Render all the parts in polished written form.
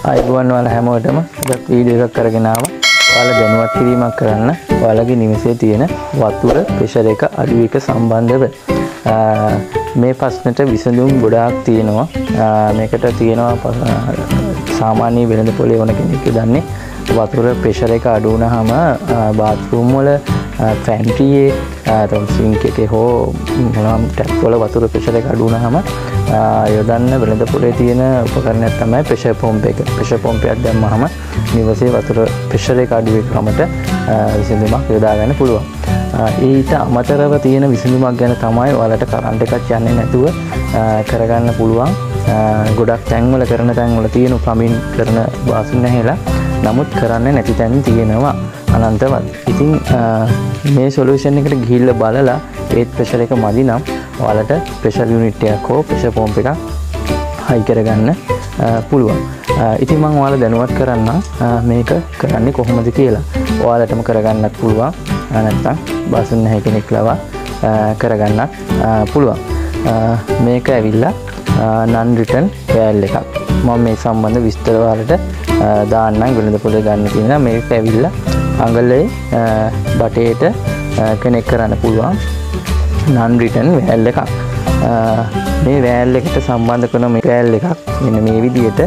අයිබෝන් වල හැමෝටම අද වීඩියෝ එකක් කරගෙන ආවා. ඔයාලා දැනුවත් කිරීමක් කරන්න ඔයාලගේ නිවසේ තියෙන වතුර ප්‍රෙෂර් එක අඩු එක සම්බන්ධව මේ ප්‍රශ්නෙට විසඳුම් ගොඩාක් තියෙනවා. මේකට තියෙනවා සාමාන්‍ය වෙළඳ පොලේ ඕන කෙනෙක් දන්නේ වතුර ප්‍රෙෂර් එක අඩු වුණාම බාත්රූම් වල ෆැන්ට්‍රි සිංක් එකේ හෝ මොනවාම ටැප් වල වතුර ප්‍රෙෂර් එක අඩු වුණාම යොදන්න වෙළඳ පොලේ තියෙන උපකරණයක් තමයි ප්‍රෙෂර් පොම්ප් එක. ප්‍රෙෂර් පොම්ප් එකක් දැම්මහම නිවසේ වතුර ප්‍රෙෂර් එක අඩු වෙකමට විසඳුමක් යොදා ගන්න පුළුවන්. ඊට අමතරව තියෙන විසඳුමක් ගැන තමයි ඔයාලට කරන්ට් එකක් යන්නේ නැතුව කරගන්න පුළුවන්. ගොඩක් තැන්වල කරන තැන්වල තියෙන ප්ලම්බින් කරන වාසුන් නැහැලා නමුත් කරන්නේ නැති තැන් තියෙනවා අනන්තවත්. ඉතින් මේ සොලියුෂන් එකට ගිහිල්ලා බලලා ඒත් ප්‍රෙෂර් එක මදි නම් ඔයාලට ප්‍රෙෂර් යුනිට් එකක් හෝ ප්‍රෙෂර් පොම්ප් එකක් හයි කරගන්න පුළුවන්. ඉතින් මම ඔයාලා දැනුවත් කරන්න මේක කරන්නේ කොහොමද කියලා. ඔයාලටම කරගන්නත් පුළුවන්. නැත්නම් බාසුන් නැහැ කෙනෙක් ලවා කරගන්නත් පුළුවන්. මේක ඇවිල්ලා non return valve එකක්. මම මේ සම්බන්ධ විස්තර වලට දාන්නම් වෙළඳ පොලේ ගන්න තියෙනවා. මේක ඇවිල්ලා අඟලේ බටේට කනෙක්ට් කරන්න පුළුවන් non return valve එකක්. මේ valve එකට සම්බන්ධ කරන මේ valve එකක් මෙන්න මේ විදිහට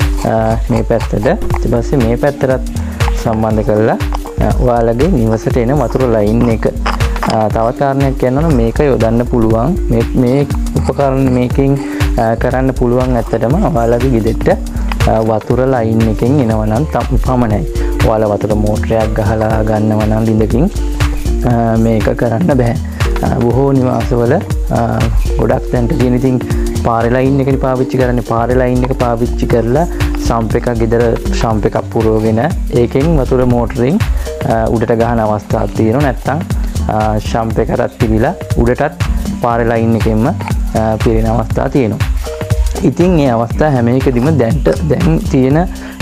මේ පැත්තට ඊට පස්සේ මේ පැත්තට සම්බන්ධ කරලා ඔයාලගේ නිවසට එන වතුර ලයින් එක තවත් කාරණයක් කියනවා මේක යොදන්න පුළුවන් මේ උපකරණ මේකෙන් කරන්න පුළුවන් ඇත්තටම ඔයාලගේ ගෙදරට වතුර ලයින් එකෙන් එනවා නම් පමණයි. ඔයාලා වතුර මෝටරයක් ගහලා ගන්නවා නම් ළිඳකින් මේක කරන්න බෑ. බොහෝ නිවාසවල ගොඩක් තැන්ට තියෙන ඉතින් පාරේ ලයින් එකනේ පාවිච්චි කරන්නේ. පාරේ ලයින් එක පාවිච්චි කරලා සම්ප් එකක් ගෙදර සම්ප් එකක් පුරවගෙන ඒකෙන් වතුර මෝටරෙන් උඩට ගහන අවස්ථාවක් තියෙනවා. නැත්තම් සම්ප් එකටත් පිළිලා උඩටත් පාරේ ලයින් එකෙන්ම පිරෙන අවස්ථා තියෙනවා. ඉතින් මේ අවස්ථා හැම එකදීම දැන් තියෙන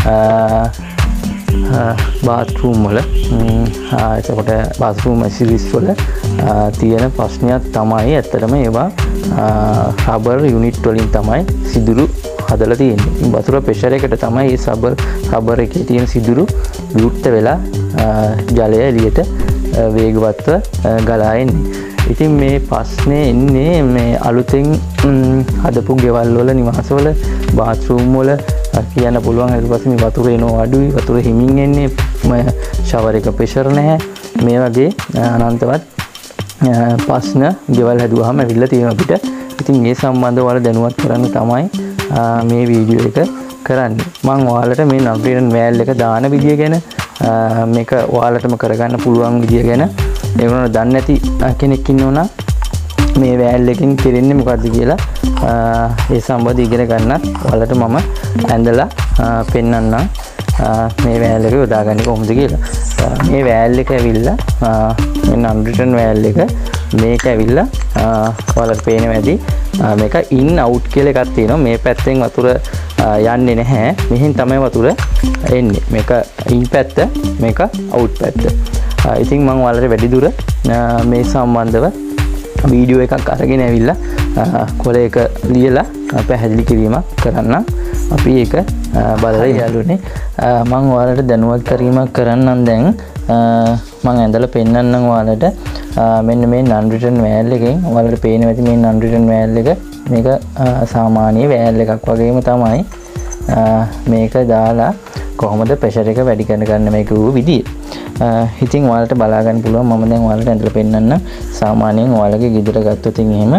බාත්රූම් වල එතකොට බාත්රූම් ඇසිලිස් වල තියෙන ප්‍රශ්නයක් තමයි ඇත්තටම ඒවා රබර් යුනිට් වලින් තමයි සිදුරු හදලා තියෙන්නේ. වතුර ප්‍රෙෂර් එකට තමයි මේ රබර් එකේ තියෙන සිදුරු විවෘත වෙලා ජලය එළියට වේගවත්ව ගලා එන්නේ. ඉතින් මේ ප්‍රශ්නේ එන්නේ මේ අලුතෙන් හදපු ගෙවල් වල නිවාසවල බාත්රූම් වල කියන්න පුළුවන්. ඊට පස්සේ මේ වතුර එනවා අඩුයි, වතුර හිමින් එන්නේ, ෂවර් එක ප්‍රෙෂර් නැහැ. මේ වගේ අනන්තවත් ප්‍රශ්න ගෙවල් හැදුවාම ඇවිල්ලා තියෙනවා අපිට. ඉතින් මේ සම්බන්ධව ඔයාලා දැනුවත් කරන්න තමයි මේ වීඩියෝ එක කරන්නේ. මම ඔයාලට මේ non return valve එක දාන විදිය ගැන මේක ඔයාලටම කරගන්න පුළුවන් විදිය ගැන ඒ වුණාට දන්නේ නැති කෙනෙක් ඉන්නවනම් මේ valve එකෙන් කෙරෙන්නේ මොකද්ද කියලා ඒ සම්බන්ධ ඉගෙන ගන්නත් ඔයාලට මම ඇඳලා පෙන්නන්නම් මේ valve එක යොදාගන්නේ කොහොමද කියලා. මේ valve එක ඇවිල්ලා මේ non return valve එක මේක ඇවිල්ලා ඔයාලට පේනවා ඇති මේක in out කියලා එකක් තියෙනවා. මේ පැත්තෙන් වතුර යන්නේ නැහැ. මෙහෙන් තමයි වතුර එන්නේ. මේක in පැත්ත, මේක out පැත්ත. ඉතින් මම ඔයාලට වැඩිදුර මේ සම්බන්ධව වීඩියෝ එකක් අරගෙන ඇවිල්ලා කොලයක ලියලා පැහැදිලි කිරීමක් කරන්න. අපි ඒක බලලා යාළුවනේ මම ඔයාලට දැනුවත් කිරීමක් කරන්නම්. දැන් මම ඇඳලා පෙන්නන්නම් ඔයාලට මෙන්න මේ non return valve එකෙන් ඔයාලට පේනවා ඇති මේ non return valve එක මේක සාමාන්‍ය valve එකක් වගේම තමයි මේක දාලා කොහොමද ප්‍රෙෂර් එක වැඩි කරගන්න මේක වූ විදිය. ඉතින් ඔයාලට බලා ගන්න පුළුවන්. මම දැන් ඔයාලට ඇඳලා පෙන්නන්න. සාමාන්‍යයෙන් ඔයාලගේ ගෙදර ගත්තොත් එහෙම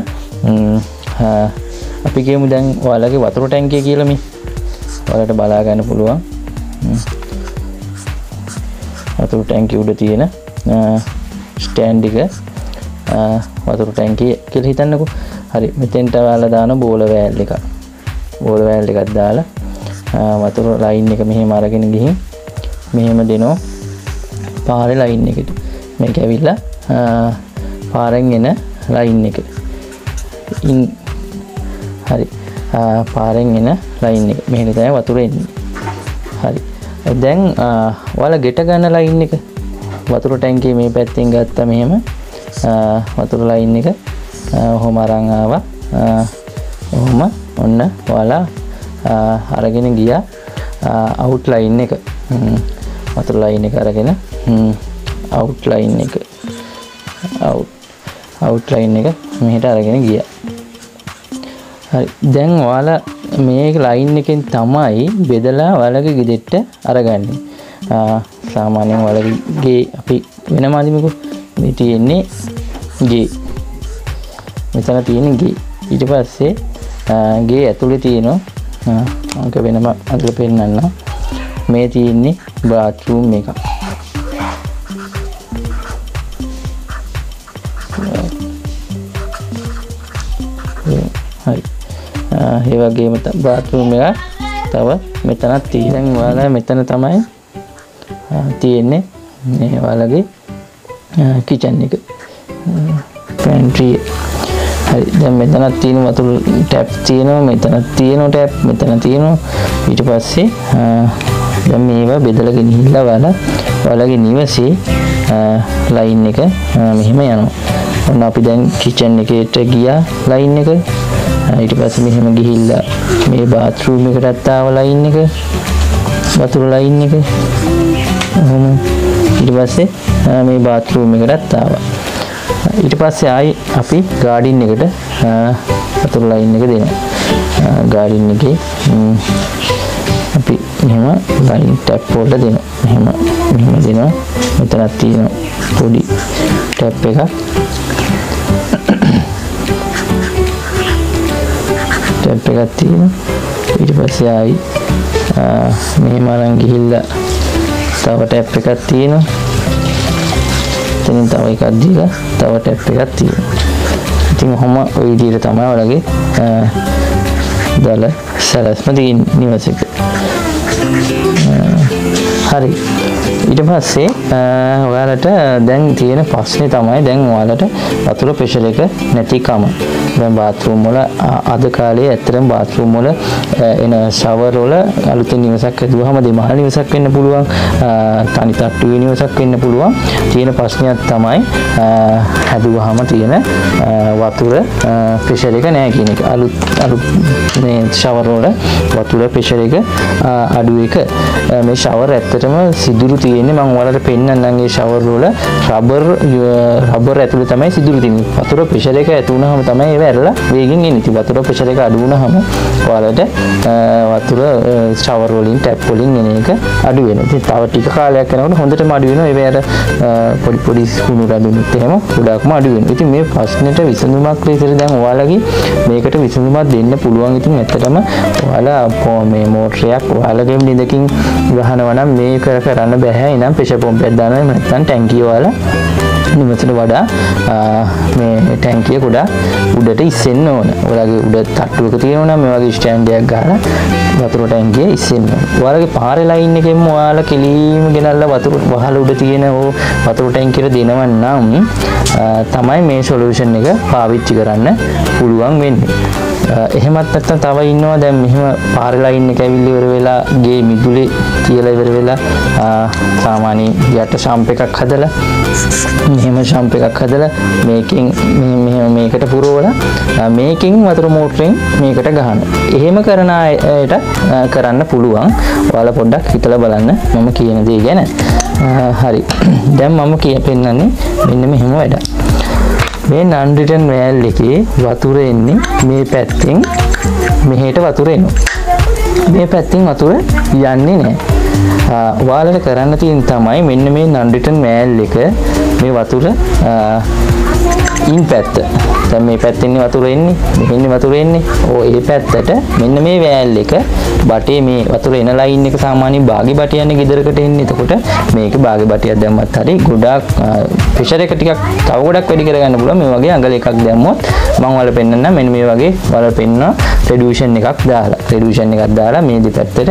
අපි කියමු දැන් ඔයාලගේ වතුර ටැංකිය කියලා මේ ඔයාලට බලා ගන්න පුළුවන්. වතුර ටැංකිය උඩ තියෙන ස්ටෑන්ඩ් එක වතුර ටැංකිය කියලා හිතන්නකෝ. හරි මෙතෙන්ට ඔයාලා දාන බෝල වෑල් එකක්. බෝල වෑල් එකක් දාලා වතුර ලයින් එක මෙහෙම අරගෙන ගිහින් මෙහෙම දෙනවා පාරේ ලයින් එකට. මේක ඇවිල්ලා පාරෙන් එන ලයින් එක. හරි පාරෙන් එන ලයින් එක. මෙහෙම තමයි වතුර එන්නේ. හරි. දැන් ඔයාලා ගෙට ගන්න ලයින් එක වතුර ටැංකිය මේ පැත්තෙන් ගත්තා මෙහෙම වතුර ලයින් එක ඔහොම අරන් ආවා. ඔහොම ඔන්න ඔයාලා අරගෙන ගියා. අවුට්ලයින් එක වතුර ලයින් එක අරගෙන අවුට්ලයින් එක අවුට්ලයින් එක මෙහෙට අරගෙන ගියා. හරි දැන් ඔයාලා මේ ලයින් එකෙන් තමයි බෙදලා ඔයාලගේ ගෙදෙට්ට අරගන්නේ. සාමාන්‍යයෙන් ඔයාලගේ අපි වෙනම අදිමුකෝ. මේ තියෙන්නේ ගේ. මෙතන තියෙන්නේ ගේ. ඊට පස්සේ ගේ ඇතුලේ තියෙනවා අංක වෙනම අදලා පෙන්නන්න. මේ තියෙන්නේ බාත්රූම් එකක්. හරි. ඒ වගේම බාත්රූම් එක තව මෙතනක් තියෙනවා. ඔයාලා මෙතන තමයි තියෙන්නේ මේ ඔයාලගේ කිචන් එක. පැන්ට්‍රි. හරි දැන් මෙතනක් තියෙන වතුර ටැප් තියෙනවා. මෙතනක් තියෙනවා ටැප්. මෙතන තියෙනවා. ඊට පස්සේ දැන් මේවා බෙදලා ගෙනිහිල්ලා ඔයාලගේ නිවසේ ලයින් එක මෙහෙම යනවා. ඔන්න අපි දැන් කිචන් එකේට ගියා ලයින් එක. ඊට පස්සේ මෙහෙම ගිහිල්ලා මේ බාත්රූම් එකටත් ආව ලයින් එක. වතුර ලයින් එක. ඊට පස්සේ මේ බාත්රූම් එකටත් ආවා. ඊට පස්සේ ආයි අපි ගාඩින් එකට වතුර ලයින් එක දෙනවා. ගාඩින් එකේ අපි මෙහෙම ලයින් ටැප් වලට දෙනවා. මෙහෙම දෙනවා. මෙතනක් තියෙනවා පොඩි ටැප් එකක්. ටැප් එකක් තියෙනවා. ඊට පස්සේ ආයි මෙහෙම අරන් ගිහිල්ලා තව ටැප් එකක් තියෙනවා. එතනින් තව එකක් දීලා තව ටැප් එකක් තියෙනවා. ඉතින් ඔහොම ඔය විදිහට තමයි ඔයාලගේ දල සැලැස්ම තියෙන්නේ නිවසේක. හරි. ඊට පස්සේ ඔයාලට දැන් තියෙන ප්‍රශ්නේ තමයි දැන් ඔයාලට වතුර ප්‍රෙෂර් එක නැතිකම. දැන් බාත්රූම් වල අද කාලේ ඇත්තටම බාත්රූම් වල එන ෂවර් වල අලුතෙන් නිවසක් හදුවාම දෙමහල් නිවසක් වෙන්න පුළුවන්, තනි තට්ටුවේ නිවසක් වෙන්න පුළුවන්. තියෙන ප්‍රශ්නයක් තමයි හදුවාම තියෙන වතුර ප්‍රෙෂර් එක නැහැ කියන එක. අලුත් මේ ෂවර් වල වතුර ප්‍රෙෂර් එක අඩු එක. මේ ෂවර් ඇත්තටම සිදුරු තියෙන්නේ මම ඔයාලට පෙන්නන්නම්. ඒ ෂවර් වල රබර් ඇතුලේ තමයි සිදුරු තියෙන්නේ. වතුර ප්‍රෙෂර් එක ඇති වුණාම තමයි ඒව ඇරලා වේගෙන් එන්නේ. ඉතින් වතුර ප්‍රෙෂර් එක අඩු වුණාම ඔයාලට වතුර ෂවර් වලින් ටැප් වලින් එන එක අඩු වෙනවා. ඉතින් තව ටික කාලයක් යනකොට හොඳටම අඩු වෙනවා. ඒව අර පොඩි කුණු රැඳුනොත් එහෙම ගොඩක්ම අඩු වෙනවා. ඉතින් මේ ප්‍රශ්නෙට විසඳුමක් විතර දැන් ඔයාලගේ මේකට විසඳුමක් දෙන්න පුළුවන්. ඉතින් ඇත්තටම ඔයාලා මේ මෝටරයක් ඔයාලගේ ළිඳකින් ගහනවා නම් මේක කරන්න බෑ. එනම් ප්‍රෙෂර් පොම්පයක් දානවා. නැත්නම් ටැංකිය ඔයාලා නිවසට වඩා මේ ටැංකිය ගොඩක් උඩට ඉස්සෙන්න ඕන. ඔයාලගේ උඩ තට්ටුවක තියෙනවා නම් මේ වගේ ස්ටෑන්ඩ් එකක් ගහලා වතුර ටැංකිය ඉස්සෙන්න ඕන. ඔයාලගේ පාරේ ලයින් එකෙන්ම ඔයාලා කෙලීම ගෙනල්ලා වතුර වහල උඩ තියෙන වතුර ටැංකියට දෙනවා නම් තමයි මේ සොලියුෂන් එක පාවිච්චි කරන්න පුළුවන් වෙන්නේ. එහෙමත් නැත්නම් තව ඉන්නවා දැන් මෙහෙම පාරේ ලයින් එක ඇවිල්ලා ඉවර වෙලා ගේ මිදුලේ තියලා ඉවර වෙලා සාමාන්‍ය යට ෂම්ප් එකක් හදලා මෙහෙම ෂම්ප් එකක් හදලා මේකෙන් මෙහෙම මේකට පුරවලා මේකෙන් වතුර මෝටරෙන් මේකට ගහනවා. එහෙම කරන අයට කරන්න පුළුවන්. ඔයාලා පොඩ්ඩක් හිතලා බලන්න මම කියන දේ ගැන. හරි. දැන් මම පෙන්නන්නේ මෙන්න මෙහෙම වැඩක්. මේ non return valve එකේ වතුර එන්නේ මේ පැත්තෙන් මෙහෙට වතුර එනවා. මේ පැත්තෙන් වතුර යන්නේ නැහැ. ඔයාලට කරන්න තියෙන තමයි මෙන්න මේ non return valve එක මේ වතුර ඉන් පැත්ත. දැන් මේ පැත්තෙන් වතුර එන්නේ, මෙහෙන් වතුර එන්නේ. ඒ පැත්තට මෙන්න මේ වැල් එක බටේ මේ වතුර එන ලයින් එක සාමාන්‍යයෙන් බාගේ බටියන්නේ ගෙදරකට එන්නේ. එතකොට මේක බාගේ බටියක් දැම්මත් හරි ගොඩක් ප්‍රෙෂර් එක ටිකක් තව ගොඩක් වැඩි කරගන්න පුළුවන්. මේ වගේ අඟල එකක් දැම්මොත් මම ඔයාලට පෙන්නන්නම්. මෙන්න මේ වගේ ඔයාලට පෙන්නනවා රෙඩියුෂන් එකක් දාලා. රෙඩියුෂන් එකක් දාලා මේ දෙපැත්තට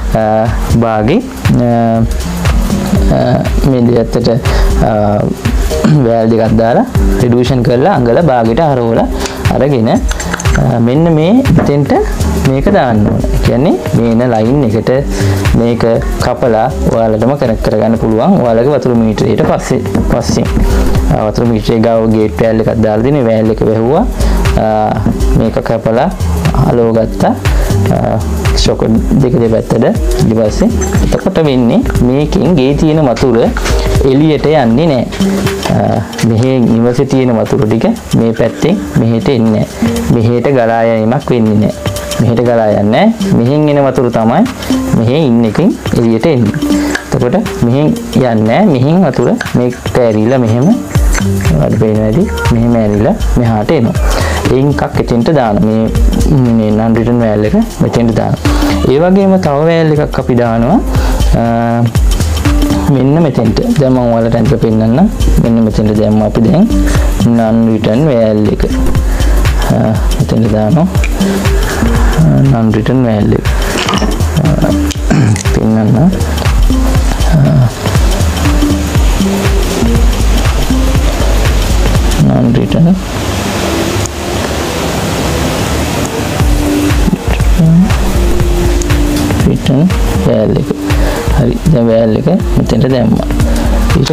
බාගේ මේ දෙපැත්තට වැල් දෙකක් දාලා රිඩියුෂන් කරලා අඟල භාගයට හරවලා අරගෙන මෙන්න මේ දෙතෙන්ට මේක දාන්න ඕන. ඒ කියන්නේ මේන ලයින් එකට මේක කපලා ඔයාලටම කනෙක්ට් කරගන්න පුළුවන්. ඔයාලගේ වතුර මීටරයට පස්සේ වතුර මීටරේ ගාව ගේට් වැල් එකක් දාලා දෙන වැල් එක වැහුවා. මේක කපලා අලව ගත්තා. ෂොක් දෙක දෙපැත්තට. ඊට පස්සේ එතකොට වෙන්නේ මේකෙන් ගේ තියෙන වතුර එළියට යන්නේ නැහැ. මෙහි නිවසේ තියෙන වතුර ටික මේ පැත්තෙන් මෙහෙට එන්නේ නැහැ. මෙහෙට ගලා යෑමක් වෙන්නේ නැහැ. මෙහෙට ගලා යන්නේ නැහැ. මෙහෙන් එන වතුර තමයි මෙහෙ ඉන්න එකෙන් එළියට එන්නේ. එතකොට මෙහෙන් යන්නේ මෙහෙන් වතුර මේකට ඇරිලා මෙහෙම වඩ පේන වැඩි මෙහෙම ඇරිලා මෙහාට එනවා. ඒන් එකක් එතෙන්ට දාන මේ non return valve එක මෙතෙන්ට දාන. ඒ වගේම තව valve එකක් අපි දානවා මෙන්න මෙතෙන්ට. දැන් මම ඔයාලට අනික පෙන්නන්නම්. මෙන්න මෙතෙන්ට දැම්ම අපි දැන් non return valve එක මෙතෙන්ට දානවා. non return valve එක පෙන්නන්න. non return valve එක. හරි. දැන් valve එක මෙතෙන්ට දැම්මා. ඊට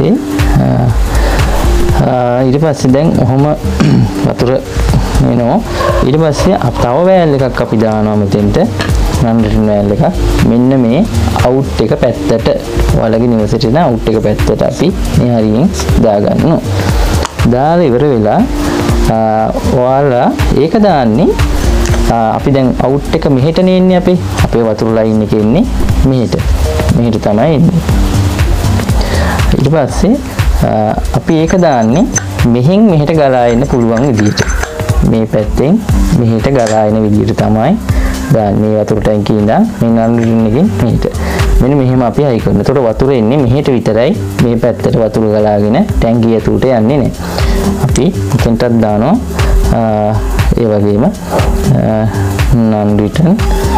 පස්සේ දැන් ඔහොම වතුර එනවා. ඊට පස්සේ තව valve එකක් අපි දානවා මෙතෙන්ට. non return valve එකක්. මෙන්න මේ out එක පැත්තට ඔයාලගේ නිවසේට ඉන්න out එක පැත්තට අපි මේ හරියෙන් දාගන්නවා. දාලා ඉවර වෙලා ඔයාලා ඒක දාන්නේ අපි දැන් out එක මෙහෙට නෙන්නේ අපේ වතුර ලයින් එකේ ඉන්නේ මෙහෙට තමයි එන්නේ. ඊට පස්සේ අපි ඒක දාන්නේ මෙහෙන් මෙහෙට ගලා එන්න පුළුවන් විදියට. මේ පැත්තෙන් මෙහෙට ගලා එන විදියට තමයි දාන්නේ වතුර ටැංකිය ඉඳන් මේ non-return එකෙන් මෙහෙට. මෙන්න මෙහෙම අපි හයි කරනවා. එතකොට වතුර එන්නේ මෙහෙට විතරයි. මේ පැත්තට වතුර ගලාගෙන ටැංකිය ඇතුළට යන්නේ නැහැ. අපි මෙතෙන්ටත් දානවා ඒ වගේම non-return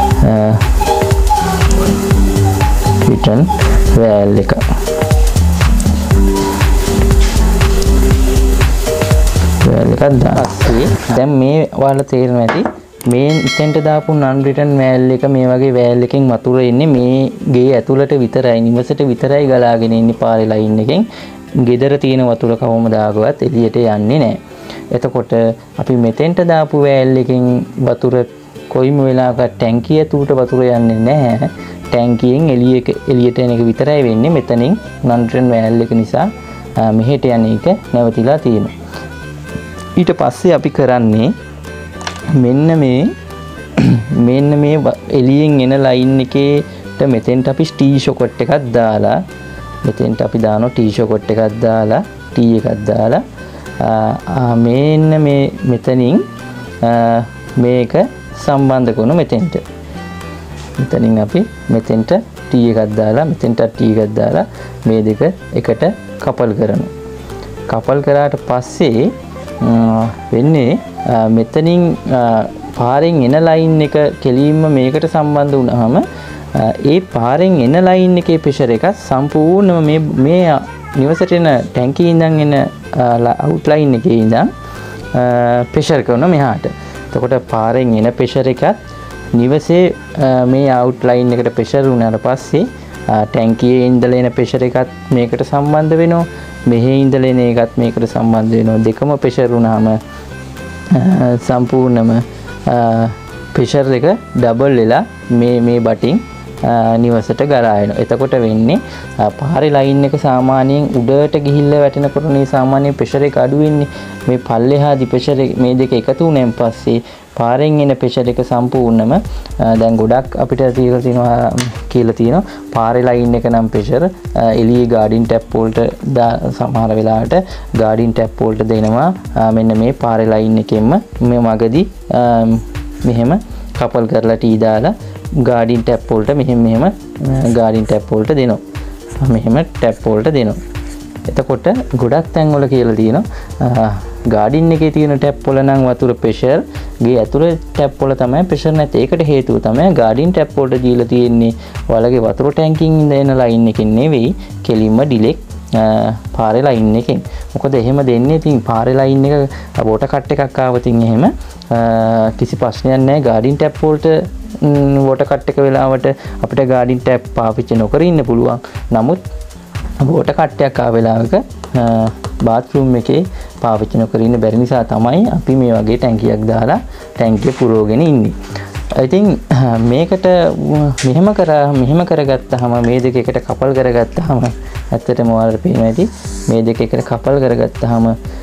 return valve එක. දැන් මේ ඔයාලා තේරෙනවා ඇති මේ ඉතින්ට දාපු non return valve එක මේ වගේ valve එකෙන් වතුර එන්නේ මේ ගේ ඇතුළට විතරයි නිවසට විතරයි ගලාගෙන ඉන්නේ පාරේ ලයින් එකෙන්. ගෙදර තියෙන වතුර කවමදාකවත් එළියට යන්නේ නැහැ. එතකොට අපි මෙතෙන්ට දාපු valve එකෙන් වතුර කොයිම වෙලාවක ටැංකිය ඇතුළට වතුර යන්නේ නැහැ. ටැංකියෙන් එළියට එන එක විතරයි වෙන්නේ. මෙතනින් non return valve එක නිසා මෙහෙට යන එක නැවතිලා තියෙනවා. ඊට පස්සේ අපි කරන්නේ මෙන්න මේ එළියෙන් එන ලයින් එකේට මෙතෙන්ට අපි T shocket එකක් දාලා මෙතෙන්ට අපි දානවා T shocket එකක් දාලා T එකක් දාලා මෙන්න මේ මෙතනින් මේක සම්බන්ධ කරන මෙතෙන්ට. මෙතනින් අපි මෙතෙන්ට T එකක් දාලා මෙතෙන්ට T එකක් දාලා මේ දෙක එකට කපල් කරනවා. කපල් කරාට පස්සේ වෙන්නේ මෙතනින් පාරෙන් එන ලයින් එක කෙලින්ම මේකට සම්බන්ධ වුණාම ඒ පාරෙන් එන ලයින් එකේ ප්‍රෙෂර් එක සම්පූර්ණම මේ නිවසට එන ටැංකිය ඉඳන් එන අවුට්ලයින් එකේ ඉඳන් ප්‍රෙෂර් කරනවා මෙහාට. එතකොට පාරෙන් එන ප්‍රෙෂර් එකත් නිවසේ මේ අවුට්ලයින් එකට ප්‍රෙෂර් වුණාට පස්සේ ටැංකියේ ඉඳලා එන ප්‍රෙෂර් එකත් මේකට සම්බන්ධ වෙනවා. මෙහි ඉඳලා එන එකත් මේකට සම්බන්ධ වෙනවා. දෙකම ප්‍රෙෂර් වුණාම සම්පූර්ණම ප්‍රෙෂර් එක ඩබල් වෙලා මේ බටින් නිවසට ගලා එනවා. එතකොට වෙන්නේ පාරේ ලයින් එක සාමාන්‍යයෙන් උඩට ගිහිල්ලා වැටෙනකොට මේ සාමාන්‍ය ප්‍රෙෂර් එක අඩු වෙන්නේ. මේ පල්ලෙහාදී ප්‍රෙෂර් මේ දෙක එකතු වුණාන් පස්සේ පාරෙන් එන ප්‍රෙෂර් එක සම්පූර්ණම දැන් ගොඩක් අපිට කියලා තියෙනවා පාරේ ලයින් එක නම් ප්‍රෙෂර් එළියේ ගාඩින් ටැප් වලට සමහර වෙලාවට ගාඩින් ටැප් වලට දෙනවා මෙන්න මේ පාරේ ලයින් එකෙන්ම මේ මගදී මෙහෙම කපල් කරලා ටී දාලා ගාඩින් ටැප් වලට මෙහෙම ගාඩින් ටැප් වලට දෙනවා. මෙහෙම ටැප් වලට දෙනවා. එතකොට ගොඩක් තැන් වල කියලා තියෙනවා ගාඩින් එකේ තියෙන ටැප් වල නම් වතුර ප්‍රෙෂර් ගේ ඇතුලේ ටැප් වල තමයි ප්‍රෙෂර් නැත්තේ. ඒකට හේතුව තමයි ගාඩින් ටැප් වලට දීලා තියෙන්නේ ඔයාලගේ වතුර ටැංකින් ඉඳ එන ලයින් එකකින් නෙවෙයි කෙලින්ම ඩිලෙක් පාරේ ලයින් එකෙන්. මොකද එහෙම දෙන්නේ ඉතින් පාරේ ලයින් එක වෝටර් කට් එකක් ආවතින් එහෙම කිසි ප්‍රශ්නයක් නැහැ. ගාඩින් ටැප් වලට වෝටර් කට් එක වෙලාවට අපිට ගාඩින් ටැප් පාවිච්චි නොකර ඉන්න පුළුවන්. නමුත් වෝටර් කට් එකක් ආව වෙලාවක බාත්රූම් එකේ පාවිච්චි නොකර ඉන්න බැරි නිසා තමයි අපි මේ වගේ ටැංකියක් දාලා ටැංකිය පුරවගෙන ඉන්නේ. ඉතින් මේකට මෙහෙම කරගත්තාම මේ දෙක එකට කපල් කරගත්තාම ඇත්තටම ඔයාලට පේනවා ඇති මේ දෙක එකට කපල් කරගත්තාම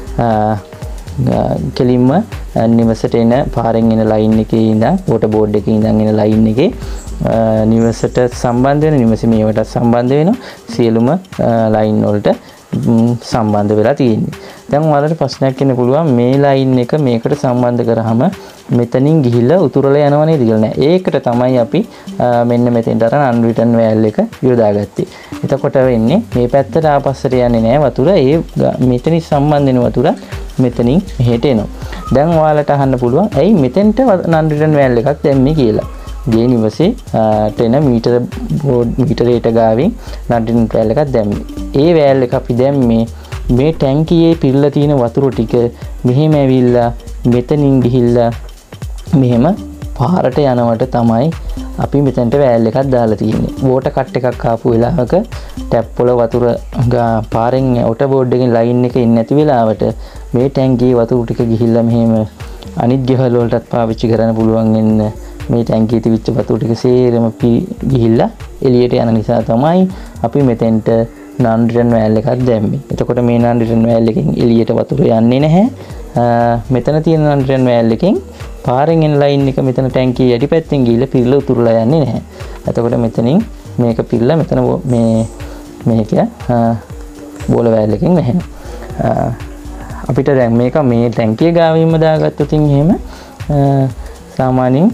කෙලින්ම නිවසට එන පාරෙන් එන ලයින් එකේ ඉඳන් වෝටර් බෝඩ් එකේ ඉඳන් එන ලයින් එකේ නිවසට සම්බන්ධ වෙන නිවසේ මේවට සම්බන්ධ වෙන සියලුම ලයින් වලට සම්බන්ධ වෙලා තියෙන්නේ. දැන් ඔයාලට ප්‍රශ්නයක් එන්න පුළුවන් මේ ලයින් එක මේකට සම්බන්ධ කරාම මෙතනින් ගිහිල්ලා උතුරලා යනව නේද කියලා නෑ. ඒකට තමයි අපි මෙන්න මෙතෙන්ට අරන් අන්රිටන් වැල් එක යොදාගත්තේ. එතකොට වෙන්නේ මේ පැත්තට ආපස්සට යන්නේ නෑ වතුර. ඒ මෙතනින් සම්බන්ධ වෙන වතුර මෙතනින් මෙහෙට එනවා. දැන් ඔයාලට අහන්න පුළුවන් ඇයි මෙතෙන්ට අන්රිටන් වැල් එකක් දැම්මේ කියලා. ගේ නිවසේ ටෙන මීටරයට ගාවින් අන්රිටන් වැල් එකක් දැම්මේ. ඒ වැල් එක අපි දැම්මේ මේ ටැංකියේ පිරලා තියෙන වතුර ටික මෙහෙම ඇවිල්ලා මෙතනින් ගිහිල්ලා මෙහෙම පාරට යනවට තමයි අපි මෙතනට වැල් එකක් දාලා තියෙන්නේ. වෝටර් කට් එකක් ආපු වෙලාවක ටැප් වල වතුර පාරෙන් වෝටර් බෝඩ් එකෙන් ලයින් එක එන්නේ නැති වෙලාවට මේ ටැංකියේ වතුර ටික ගිහිල්ලා මෙහෙම අනිත් ගෙවල් වලටත් පාවිච්චි කරන්න පුළුවන් වෙන්න මේ ටැංකියේ තිබිච්ච වතුර ටික සේරම ගිහිල්ලා එළියට යන නිසා තමයි අපි මෙතෙන්ට non-return වැල් එකක් දැම්මේ. එතකොට මේ non-return වැල් එකෙන් එළියට වතුර යන්නේ නැහැ. මෙතන තියෙන non-return වැල් එකෙන් පාරෙන් එන ලයින් එක මෙතන ටැංකිය යටිපැත්තෙන් ගිහිල්ලා පිරලා උතුරලා යන්නේ නැහැ. එතකොට මෙතනින් මේක පිරලා මෙතන මේක බෝල වැල් එකෙන් වැහෙනවා. අපිට දැන් මේක මේ ටැංකිය ගාවින්ම දාගත්තොත් එහෙම සාමාන්‍යයෙන්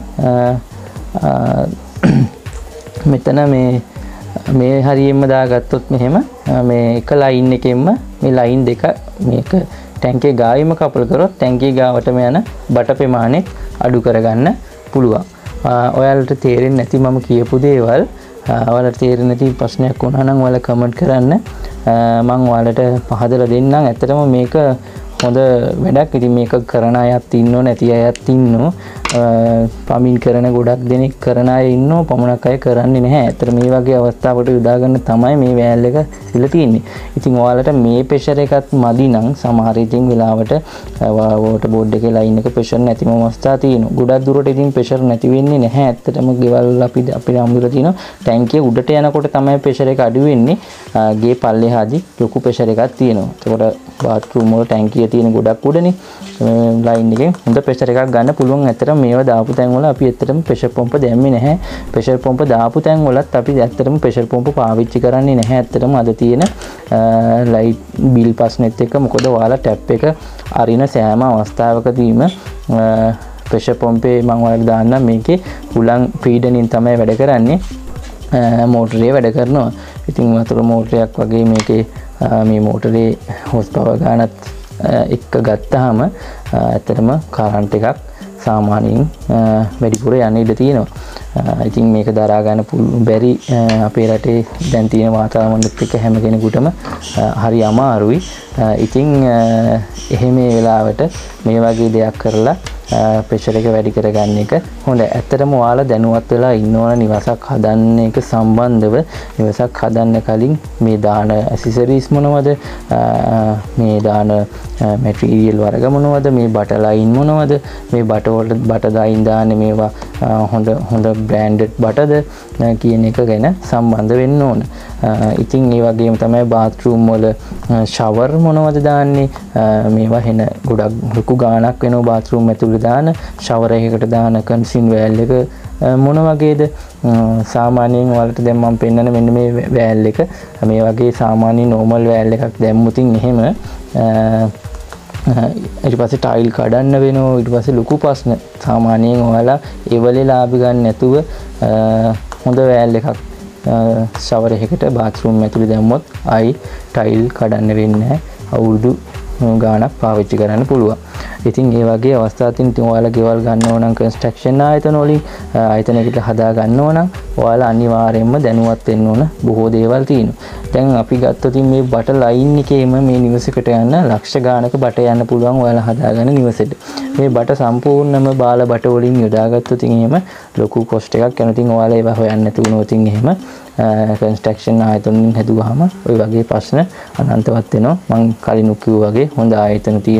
මෙතන මේ හරියෙන්ම දාගත්තොත් මෙහෙම මේ එක ලයින් එකෙන්ම මේ ලයින් දෙක මේක ටැංකිය ගාවින්ම කපල් කරොත් ටැංකිය ගාවටම යන බට ප්‍රමාණය අඩු කරගන්න පුළුවන්. ඔයාලට තේරෙන්නේ නැති මම කියපු දේවල් ඔයාලට තේරෙන්නේ නැති ප්‍රශ්නයක් වුණා නම් ඔයාලා කමෙන්ට් කරන්න. මම ඔයාලට පහදලා දෙන්නම්. ඇත්තටම මේක හොඳ වැඩක්. ඉතින් මේක කරන අයත් ඉන්නෝ නැති අයත් ඉන්නෝ. පමින් කරන ගොඩක් දෙනෙක් කරන අය ඉන්නෝ පමණක් අය කරන්නේ නැහැ. ඇත්තට මේ වගේ අවස්ථාවකට යොදා ගන්න තමයි මේ වැල් එක ඉල තියෙන්නේ. ඉතින් ඔයාලට මේ ප්‍රෙෂර් එකත් මදි නම් සමහර ඉතින් වෙලාවට වෝටර් බෝඩ් එකේ ලයින් එක ප්‍රෙෂර් නැතිම අවස්ථා තියෙනවා. ගොඩක් දුරට ඉතින් ප්‍රෙෂර් නැති වෙන්නේ නැහැ. ඇත්තටම ගෙවල් අපිට හම්බුලා තියෙනවා ටැංකිය උඩට යනකොට තමයි ප්‍රෙෂර් එක අඩු වෙන්නේ. ගේ පල්ලෙහාදී ලොකු ප්‍රෙෂර් එකක් තියෙනවා. ඒකට බාත්රූම් වල ටැංකිය තියෙන ගොඩක් උඩනේ ලයින් එකෙන් හොඳ ප්‍රෙෂර් එකක් ගන්න පුළුවන්. ඇත්තටම මේවා දාපු තැන් වල අපි ඇත්තටම ප්‍රෙෂර් පම්ප දැම්මේ නැහැ. ප්‍රෙෂර් පම්ප දාපු තැන් වලත් අපි ඇත්තටම ප්‍රෙෂර් පම්ප පාවිච්චි කරන්නේ නැහැ. ඇත්තටම අද තියෙන ලයිට් බිල් ප්‍රශ්නෙත් එක්ක මොකද ඔයාලා ටැප් එක අරින සෑම අවස්ථාවකදීම ප්‍රෙෂර් පම්පේ මම ඔයාලට දාන්නම් මේකේ හුලං පීඩනයෙන් තමයි වැඩ කරන්නේ. මෝටරේ වැඩ කරනවා. ඉතින් වතුර මෝටරයක් වගේ මේකේ මේ මෝටරේ හොස් පවර් ගන්නත් එක්ක ගත්තාම ඇත්තටම කරන්ට් එකක් සාමාන්‍යයෙන් වැඩිපුර යන්න ඉඩ තියෙනවා. ඉතින් මේක දරා ගන්න බැරි අපේ රටේ දැන් තියෙන වාතාවරණයත් එක්ක හැම කෙනෙකුටම හරි අමාරුයි. ඉතින් එහෙම වෙලාවට මේ වගේ දෙයක් කරලා ප්‍රෙෂර් එක වැඩි කරගන්න එක හොඳයි. ඇත්තටම ඔයාලා දැනුවත් වෙලා ඉන්න ඕන නිවසක් හදන්න එක සම්බන්ධව නිවසක් හදන්න කලින් මේ දාන ඇසෙසරිස් මොනවද, මේ දාන මැටීරියල් වර්ග මොනවද, මේ බට ලයින් මොනවද, මේ බට වල බට ලයින් දාන්නේ මේවා හොඳ බ්‍රෑන්ඩඩ් බටද කියන එක ගැන සම්බන්ධ වෙන්න ඕන. ඉතින් ඒ වගේම තමයි බාත්රූම් වල ෂවර් මොනවද දාන්නේ, මේවා හෙන ගොඩක් ලොකු ගාණක් වෙනවා බාත්රූම් ඇතුළේ දාන ෂවර් එකකට දාන කන්සින් වෑල් එක මොන වගේද. සාමාන්‍යයෙන් ඔයාලට දැන් මම පෙන්නන මෙන්න මේ වෑල් එක මේ වගේ සාමාන්‍ය නෝමල් වෑල් එකක් දැම්මුතින් එහෙම ඊට පස්සේ ටයිල් කඩන්න වෙනවා. ඊට පස්සේ ලොකු ප්‍රශ්න. සාමාන්‍යයෙන් ඔයාලා ඒ වලේ ලාභ ගන්න නැතුව හොඳ වෑල් එකක් ෂවර් එකකට බාත්රූම් ඇතුලේ දැම්මොත් ආයි ටයිල් කඩන්න වෙන්නේ නැහැ. අවුරුදු ගාණක් පාවිච්චි කරන්න පුළුවන්. ඉතින් ඒ වගේ අවස්ථාවකින් ඉතින් ඔයාලා ගෙවල් ගන්න ඕන නම් කන්ස්ට්‍රක්ෂන් ආයතන වලින් ආයතනයකට හදා ගන්න ඕන නම් ඔයාලා අනිවාර්යයෙන්ම දැනුවත් වෙන්න ඕන බොහෝ දේවල් තියෙනවා. දැන් අපි ගත්තොත් මේ බට ලයින් එකේම මේ නිවසකට යන්න ලක්ෂ ගාණක බට යන්න පුළුවන් ඔයාලා හදාගන්න නිවසෙට. මේ බට සම්පූර්ණම බාල බට වලින් යොදාගත්තොත් එහෙම ලොකු කොස්ට් එකක් යනවා. ඉතින් ඔයාලා ඒව හොයන්න නැති වුණොත් එහෙම කන්ස්ට්‍රක්ෂන් ආයතනින් හැදුවාම ওই වගේ ප්‍රශ්න අනන්තවත් වෙනවා. මම කලින් කිව්වා වගේ හොඳ ආයතන තියෙනවා.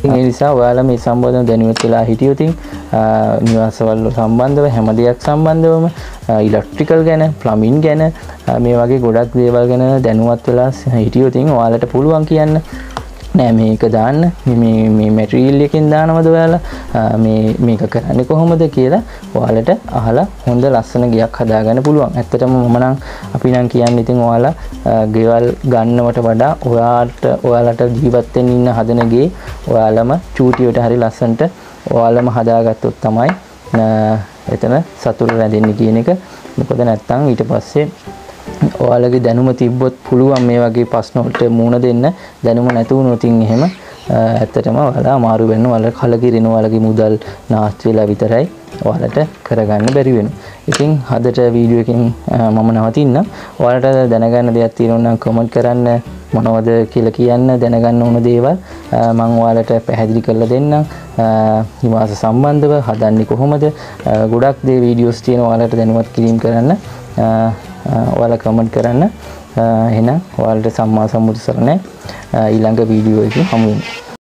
ඒ නිසා ඔයාලා මේ සම්බන්ධව දැනුවත් වෙලා හිටියොත් නිවාසවල සම්බන්ධව හැම දෙයක් සම්බන්ධවම ඉලෙක්ට්‍රිකල් ගැන, ප්ලම්බින් ගැන මේ වගේ ගොඩක් දේවල් ගැන දැනුවත් වෙලා හිටියොත් ඔයාලට පුළුවන් කියන්න නෑ මේක දාන්න මේ මැටීරියල් එකෙන් දානවද ඔයාලා මේක කරන්නේ කොහොමද කියලා ඔයාලට අහලා හොඳ ලස්සන ගයක් හදාගන්න පුළුවන්. ඇත්තටම මම නම් අපි නම් කියන්නේ ඉතින් ඔයාලා ගෙවල් ගන්නවට වඩා ඔයාලට ජීවත් වෙන්න ඉන්න හදන ගේ ඔයාලම චූටියට හරි ලස්සනට ඔයාලම හදාගත්තොත් තමයි එතන සතුට රැඳෙන්නේ කියන එක. මොකද නැත්තම් ඊට පස්සේ ඔයාලගේ දැනුම තිබ්බොත් පුළුවන් මේ වගේ ප්‍රශ්න වලට මුහුණ දෙන්න. දැනුම නැති වුණොත් එහෙම ඇත්තටම ඔයාලා අමාරු වෙනවා. ඔයාලා කලකිරෙන ඔයාලගේ මුදල් නාස්ති වෙලා විතරයි ඔයාලට කරගන්න බැරි වෙනවා. ඉතින් අදට වීඩියෝ එකෙන් මම නවතින්න. ඔයාලට දැනගන්න දෙයක් තියෙනවා නම් කමෙන්ට් කරන්න. මොනවද කියලා කියන්න දැනගන්න ඕන දේවල් මම ඔයාලට පැහැදිලි කරලා දෙන්නම්. නිවාස සම්බන්ධව හදන්නේ කොහොමද? ගොඩක් දේ වීඩියෝස් තියෙනවා ඔයාලට දැනුවත් කිරීම කරන්න. ඔයාලා කමෙන්ට් කරන්න. එහෙනම් ඔයාලට සම්මා සම්බුදු සරණයි. ඊළඟ වීඩියෝ එකකින් හමු වෙමු.